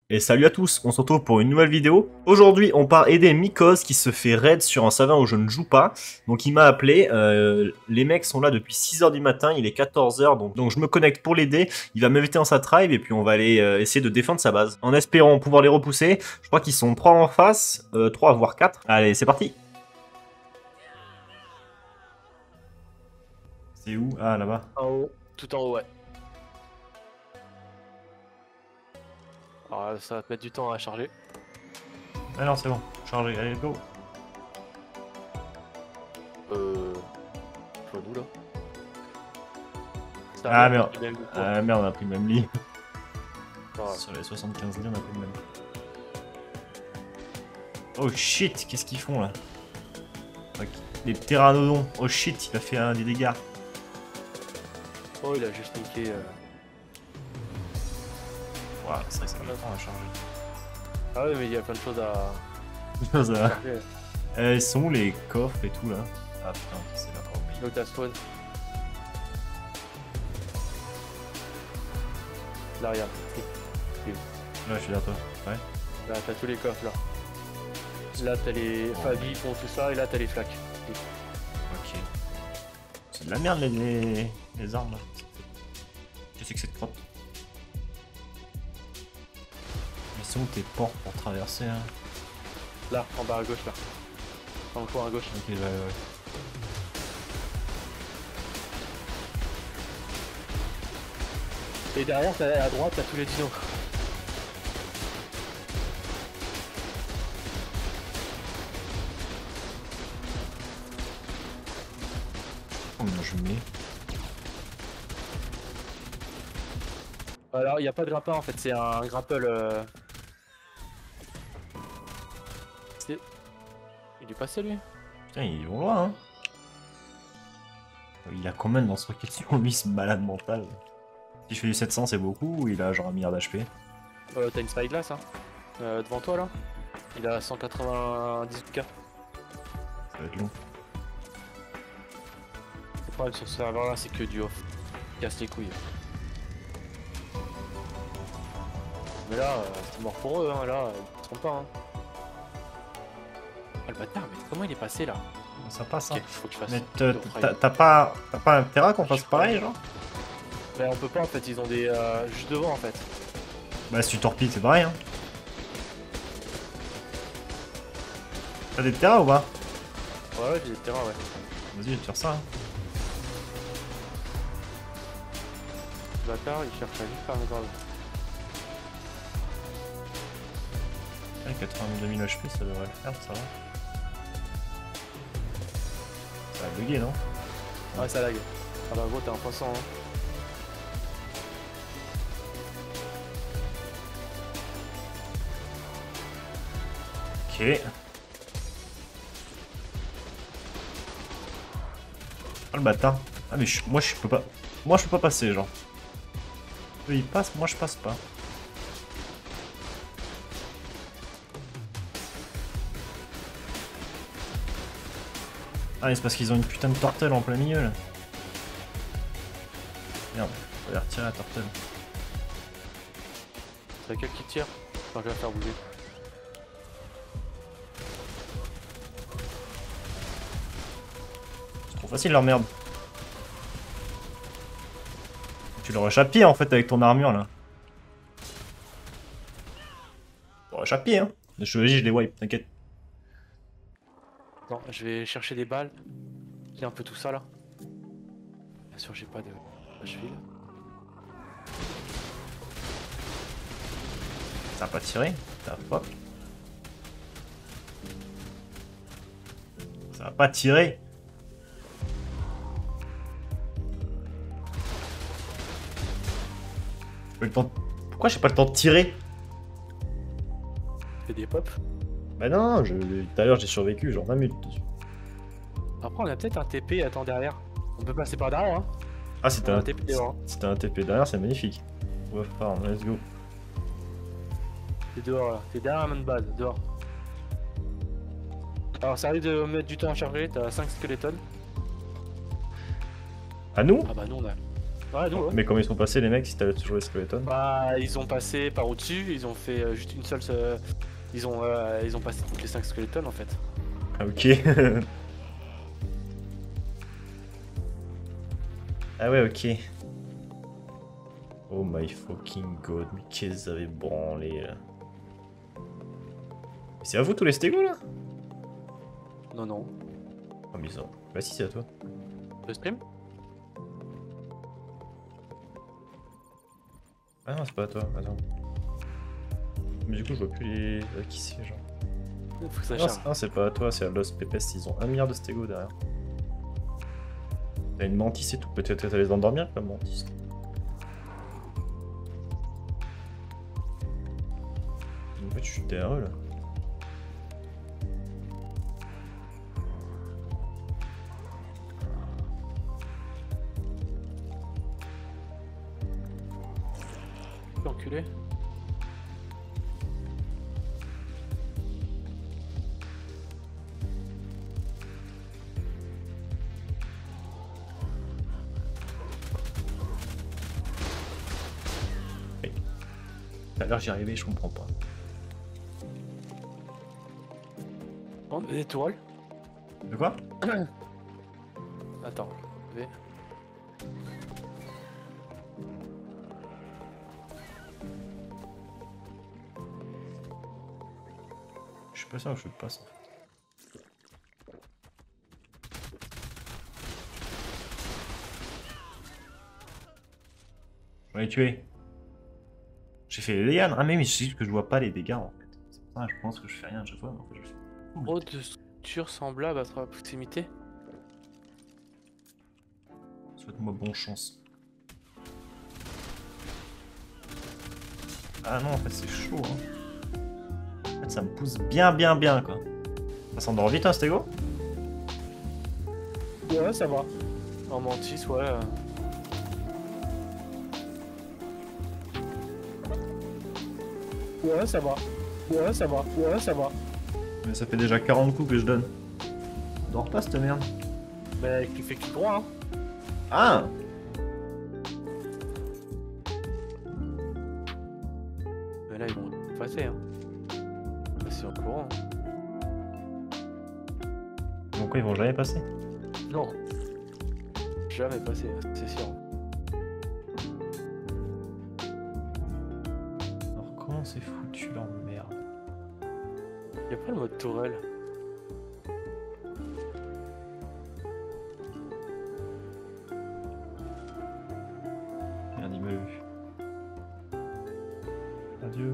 Et salut à tous, on se retrouve pour une nouvelle vidéo. Aujourd'hui, on part aider Mikos qui se fait raid sur un serveur où je ne joue pas. Donc il m'a appelé, les mecs sont là depuis 6h du matin, il est 14h, donc je me connecte pour l'aider. Il va m'inviter dans sa tribe et puis on va aller essayer de défendre sa base. En espérant pouvoir les repousser, je crois qu'ils sont 3 en face, 3 voire 4. Allez, c'est parti. C'est où? Ah, là-bas. En haut, tout en haut, ouais. Alors ça va te mettre du temps à charger. Ah non, c'est bon, chargé, allez, go. Je vois d'où là? Ah merde, merde, on a pris le même lit. Ah. Sur les 75 lits, on a pris le même. Oh shit, qu'est-ce qu'ils font là? Les pteranodons. Oh shit, il a fait des dégâts. Oh, il a juste niqué. Waouh, c'est vrai que ça va longtemps à charger. Ah ouais, mais il y a plein de choses à Ça va. charger. Ils sont où les coffres et tout là? Ah putain, c'est là. Oh, oui. Donc t'as spawn. Là, regarde. Là, je suis derrière toi. Ouais. Là, t'as tous les coffres là. Là, t'as les Fabi, font tout ça, et là, t'as les flaques. Ok. C'est de la merde les armes là. Qu'est-ce que c'est que cette crotte? Mais sont où tes portes pour traverser hein? Là, en bas à gauche, là. Dans le coin à gauche. Ok, ouais, ouais. Et derrière, à droite, t'as tous les dinos. Combien je mets? Alors, il n'y a pas de grappin en fait, c'est un grapple. Il est passé lui? Putain, ils vont loin hein. Il a combien de lance-roquettes sur lui, ce malade mental? Si je fais du 700, c'est beaucoup ou il a genre 1 milliard d'HP? T'as une spyglass hein, devant toi là. Il a 198k. Ça va être long. Le problème sur ce serveur là, c'est que du off. Casse les couilles. Mais là, c'est mort pour eux, hein, là, ils ne seront pas. Hein. Oh le bâtard, mais comment il est passé là? Ça passe Ok, hein. faut que je fasse. T'as pas intérêt qu'on fasse pareil genre? Mais on peut pas en fait, ils ont des. Juste devant en fait. Bah si tu torpilles c'est pareil hein. T'as des terrains ou pas? Ouais, ouais, j'ai des terrains, ouais. Vas-y, je vais te faire ça hein. Le bâtard, il cherche à juste faire un grave. 82 000 HP ça devrait le faire, ça va. Ça va bugger non? Ouais, ça lag. Ah bah gros, t'es un poisson. Hein. Ok. Oh le bâtard. Ah mais moi je peux pas. Moi je peux pas passer genre. Eux ils passent, moi je passe pas. Ah mais c'est parce qu'ils ont une putain de tortelle en plein milieu là. Merde, faut aller retirer la tortelle. C'est laquelle qui tire? Enfin, je vais la faire bouger. C'est trop facile leur merde. Tu leur échappes pied en fait avec ton armure là. Tu leur échappes pied hein. Les chevaliers je les wipe, t'inquiète. Non, je vais chercher des balles. J'ai un peu tout ça là. Bien sûr, j'ai pas de cheville. Ça a pas tiré, t'as pas. Ça a pas tiré. Le temps... Pourquoi j'ai pas le temps de tirer? Fais des pops. Bah non, tout à l'heure j'ai survécu genre 20 minutes dessus. Après, on a peut-être un TP, attends derrière. On peut passer par derrière, hein. Ah c'était On a un... un TP devant. Hein. C'était un TP derrière, c'est magnifique. Ouais, pardon, let's go. T'es dehors là. T'es derrière la main de base, dehors. Alors, ça arrive de mettre du temps à charger. T'as 5 skeletons. À nous? Ah bah, nous on a. Ouais, donc, ouais. Mais comment ils sont passés les mecs si t'avais toujours les skeletons? Bah, ils ont passé par au-dessus, ils ont fait juste une seule. Ils ont passé toutes les 5 skeletons en fait. Ah ok. Ah ouais ok. Oh my fucking god, mais qu'est-ce qu'ils avaient branlé là. C'est à vous tous les stégos là? Non, non. Oh mais ça. Bah si c'est à toi. Le stream? Ah non c'est pas à toi, attends. Mais du coup je vois plus les... qui c'est genre. Faut que ça Non, charge. c'est pas à toi, c'est à Lost Pepes, ils ont 1 milliard de stégos derrière. T'as une mantis et tout, peut-être t'as les endormir la mantis. En fait je suis derrière eux là. Enculé. Tout à l'heure j'y arrivais, je comprends pas. Bon, des étoiles. De quoi? Attends. V. Je suis pas sûr que je passe en fait. On les tué. J'ai fait les dégâts. Ah mais c'est juste que je vois pas les dégâts en fait. C'est pour ça que je pense que je fais rien à chaque fois, mais en fait je fais. Trop de structures semblables à proximité. Souhaite-moi bonne chance. Ah non en fait c'est chaud hein. En fait ça me pousse bien quoi. Ça s'endort vite hein stégo? Ouais, ça va. En mantis, ouais. Ouais, ça va. Ouais, ça va. Ouais, ça va. Mais ça fait déjà 40 coups que je donne. Dors pas cette merde. Mais qui fait qu'il droit, hein. Ah! Mais là, ils vont passer, hein. C'est en courant. Donc quoi ils vont jamais passer? Non. Jamais passé, c'est sûr. Alors comment c'est foutu leur merde? Y'a pas le mode tourelle. Merde il m'a vu. Adieu.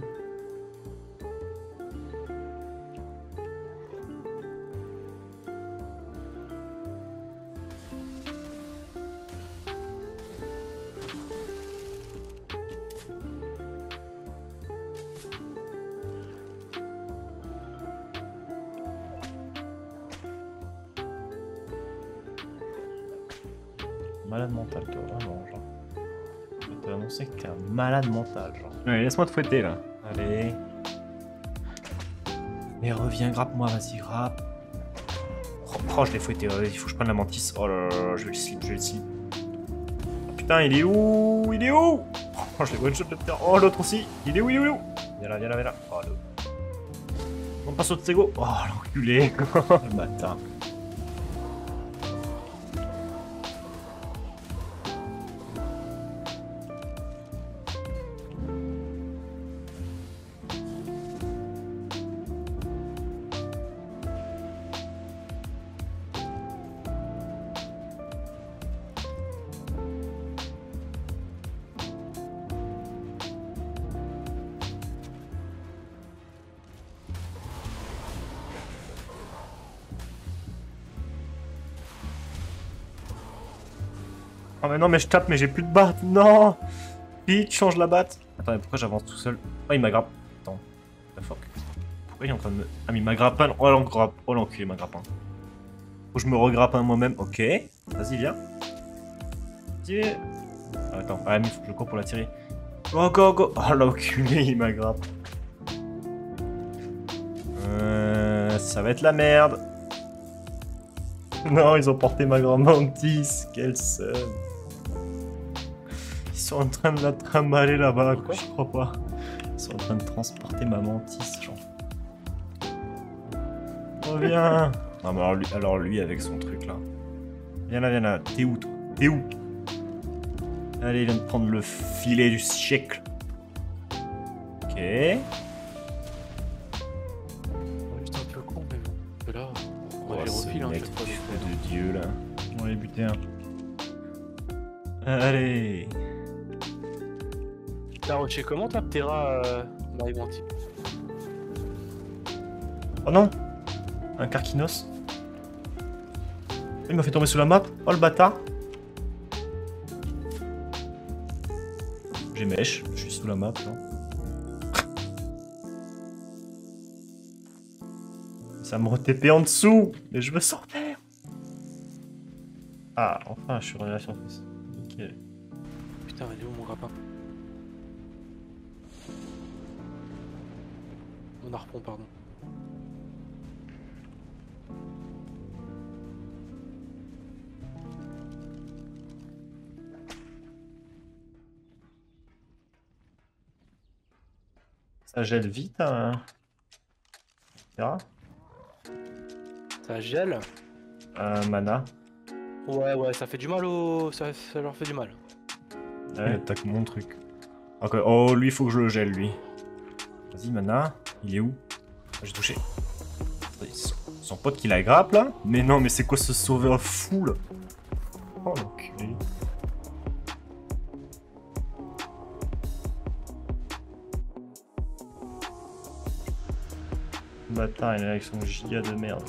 Malade mental toi, vraiment genre. Je vais t'annoncer que t'es un malade mental genre. Allez laisse-moi te fouetter là. Allez. Mais reviens, grappe-moi, vas-y, grappe. Oh, je l'ai fouetté, il faut que je prenne la mantis. Oh là là, je vais le slip, je vais le slip. Oh, putain, il est où? Il est où? Oh, je l'ai one shot le putain. Oh, l'autre aussi. Il est où? Il est où? Viens là, viens là, viens là. Oh, l'autre. On passe au Tsego. Oh, l'enculé. Le bâtard. Oh mais non mais je tape mais j'ai plus de batte, non. Vite, change la batte. Attends mais pourquoi j'avance tout seul? Oh il m'a grappé. Attends, the fuck. Pourquoi il est en train de me... Ah mais il m'a grappé, oh l'enculé il m'a grappé. Faut que je me regrappe un moi-même, ok. Vas-y viens. Vas-y. Ah, attends, ah mais il faut que je cours pour la tirer. Go go go. Oh l'enculé il m'a grappé. Ça va être la merde. Non ils ont porté ma grand mantis, quel seum. sont en train de la trimballer là-bas, Pourquoi? je crois pas. Ils sont en train de transporter ma mantis, genre. Reviens. Non, mais alors lui avec son truc là. Viens là. T'es où, toi? T'es où? Allez, il vient de prendre le filet du siècle. Ok. Juste un peu con, mais bon. Et là, on va Oh, les ce refiler, hein, mec chaque fois. de Dieu là. On va les buter un. Allez. T'as rushé comment toi, Ptera, Marimonti? Oh non. Un Karkinos. Il m'a fait tomber sous la map. Oh le bâtard. J'ai mèche. Je suis sous la map là. Ça me re-TP en dessous. Mais je veux sortir. Ah, enfin, je suis revenu à la surface. Ok. Putain, elle est où mon grappin? Mon harpon, pardon. Ça gèle vite, hein. Etc. Ça gèle? Mana. Ouais, ça fait du mal ça leur fait du mal. Ouais, il attaque mon truc. Ok, oh, lui, il faut que je le gèle, lui. Vas-y, Mana. Il est où? J'ai touché. Son pote qui la grappe, là? Mais non, mais c'est quoi ce sauveur fou, là? Oh, l'enculé. Bâtard, il est avec son giga de merde.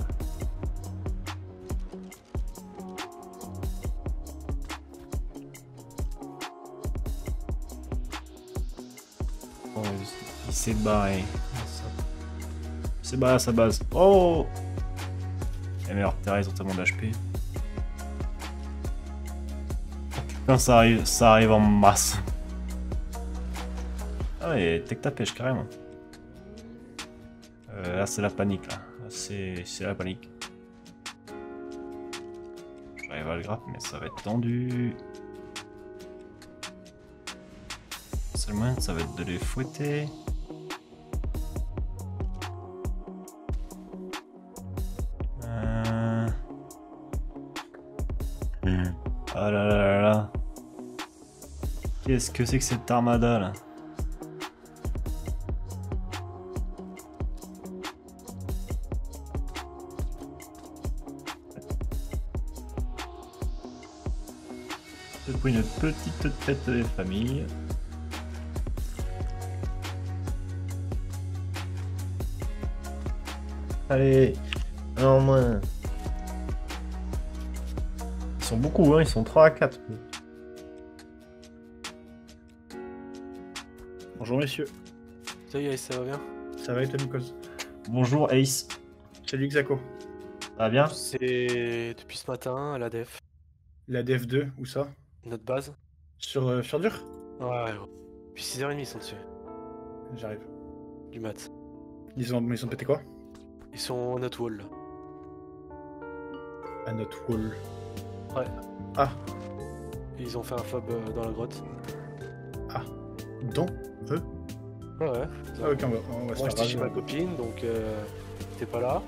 Oh, il s'est barré. Il s'est barré à sa base. Oh! Et merde, Terra, ils ont tellement d'HP. Putain, ça arrive en masse. Ah, et tech ta pêche, carrément. Là, c'est la panique, là. C'est la panique. J'arrive à le grappe, mais ça va être tendu. Seulement, ça va être de les fouetter. Ah là là là là. Qu'est-ce que c'est que cette armada, là? C'est pour une petite fête des familles. Allez, un en moins. Ils sont beaucoup, hein, ils sont 3 à 4. Bonjour messieurs, Salut, Ace, ça va bien? ça va et toi Nikos? Bonjour Ace, Salut Xaco. ça va bien? C'est depuis ce matin à la def, La DF2, où ça? notre base. Sur dur? Ouais, depuis 6h30 ils sont dessus, J'arrive. du mat. Ils ont pété quoi? Ils sont en notre wall là. À notre wall. Ouais. Ah, Ils ont fait un fob dans la grotte. donc eux? Ouais. Ah ok, on va se Moi faire j'étais chez raser. ma copine donc t'es pas là.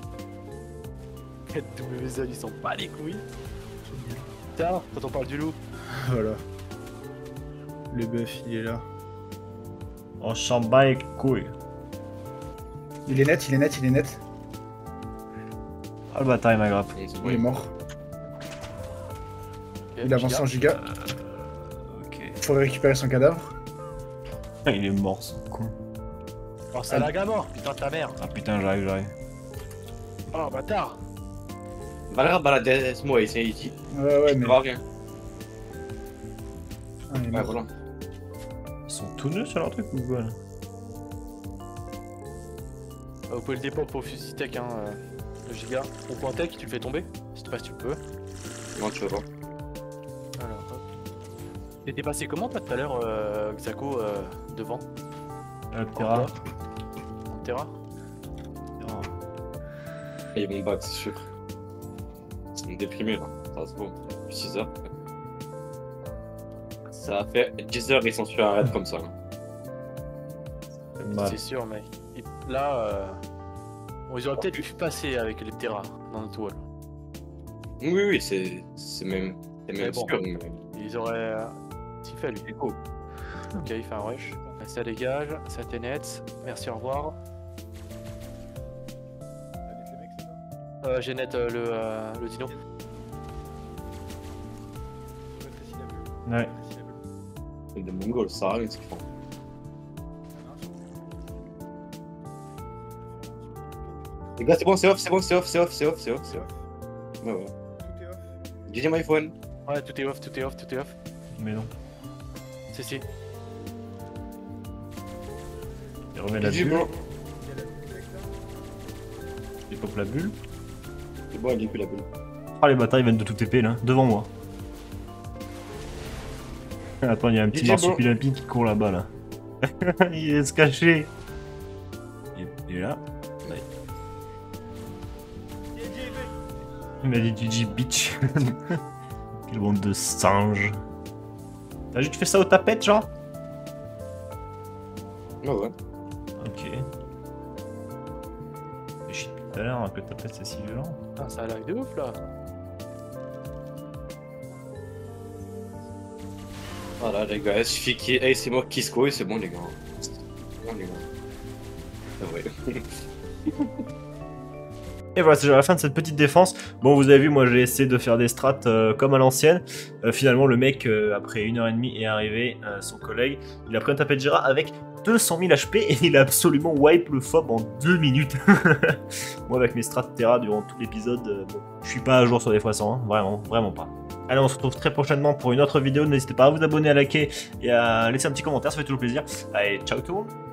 WZ ils sont pas les couilles. Tiens, quand on parle du loup. Voilà. Le bœuf, il est là. On s'en bat les couilles. Il est net, il est net, il est net. Ah le bâtard il m'a grappe. Il est mort. Ok, Il avance en giga. Ok. Faut récupérer son cadavre. Il est mort ce con. Oh c'est la gamme mort, putain de ta mère. Ah putain j'arrive. Oh bâtard. Bara laisse-moi essayer ici. Ouais, mais. Va rien. Ah, il est Ouais, mort. voilà. Ils sont tout nus sur leur truc ou quoi là? Vous pouvez le dépendre pour fusil tech hein, le giga. Au point tech tu le fais tomber, si tu passes tu peux. Non, tu veux pas. Alors hop. T'étais passé comment toi tout à l'heure Xaco devant? Terra. En Terra? Et ils vont back, c'est sûr. Ils sont déprimés là. Ça se voit. Depuis 6 heures. Ça fait 10 heures ils sont sur un raid comme ça. Mal. C'est sûr, mec. Et là, bon, ils auraient peut-être pu passer avec les Terra dans notre wall. Oui, c'est même bon. sûr. Mais... Ils auraient. S'il fallu. C'est cool. Ok, il fait un rush. Ça dégage, ça était net. Merci, au revoir. J'ai net le dino. Ouais. C'est des Mongols, ça arrive ce qu'ils font. Les gars, c'est bon, c'est off. Ouais, ouais. Deuxième iPhone. Ouais, tout est off. Mais non. Si. Il remet la GG, bulle. bro. Il pop la bulle. C'est bon, il est plus la bulle. Ah, les bâtards, ils viennent de tout TP là, devant moi. Attends, il y a un petit GG, marsupilami qui court là-bas là. Il est se cacher. Il est là. Ouais. Il m'a dit GG bitch. Quelle bande de singes. T'as juste fait ça au tapette genre? Ouais. Ok. Et shit tout à l'heure que le tapette c'est si violent. Ah, ça a l'air de ouf là. Voilà, les gars, il suffit qu'il y ait c'est moi qui score et c'est bon, les gars. C'est bon, les gars. Ah ouais. Et voilà, c'est déjà la fin de cette petite défense. Bon, vous avez vu, moi j'ai essayé de faire des strats comme à l'ancienne. Finalement, le mec, après 1h30, est arrivé, son collègue. Il a pris un tapet de Jira avec 200 000 HP et il a absolument wipe le fob en 2 minutes. Moi, avec mes strats Terra durant tout l'épisode, bon, je suis pas à jour sur des x100, hein, vraiment pas. Allez, on se retrouve très prochainement pour une autre vidéo. N'hésitez pas à vous abonner, à liker et à laisser un petit commentaire, ça fait toujours plaisir. Allez, ciao tout le monde!